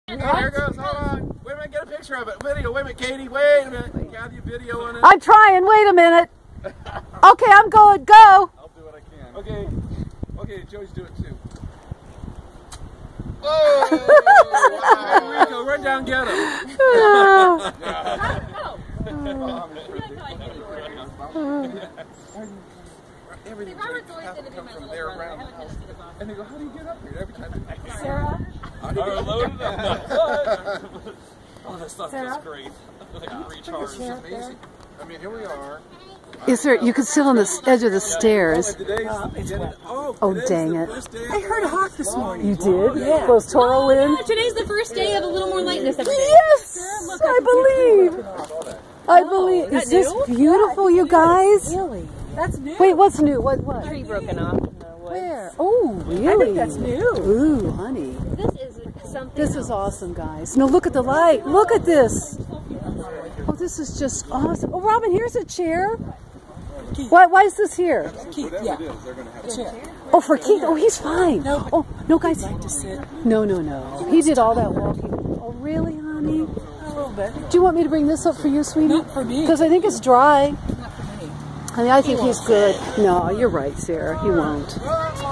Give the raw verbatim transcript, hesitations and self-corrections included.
Oh, here goes. Hold on. Wait a minute. Get a picture of it. Video. Wait a minute, Katie. Wait a minute. Kathy, video on it. I'm trying. Wait a minute. Okay, I'm going. Go. I'll do what I can. Okay. Okay, Joey's doing it too. Oh! Here we go. Run down, get him. Everything comes from there around the house. And they go, how do you get up here? Every time they Sarah? How do you get loaded up. Oh, this stuff Sarah? is great. Like recharge. This is amazing. I mean, here we are. Is there? You can sit on the edge of the stairs. Oh, Oh, dang it! I heard a hawk this morning. You did? Yeah. Was Toro in? Today's the first day of a little more lightness every day. Yes, I believe. I believe. Is this beautiful, you guys? Really? That's new. Wait, what's new? What? What? Tree broken off in the woods. Where? Oh, really? I think that's new. Ooh, honey. This is something. This is awesome, guys. No, look at the light. Look at this. Oh, this is just awesome. Oh, Robin, here's a chair. Why, why is this here? Keith, yeah. A chair. Oh, for Keith. Oh, he's fine. No, Oh, no, guys. like to sit. No, no, no. He did all that walking. Oh, really, honey? A little bit. Do you want me to bring this up for you, sweetie? Not for me. Because I think it's dry. Not for me. I mean, I think he's good. No, you're right, Sarah. He won't.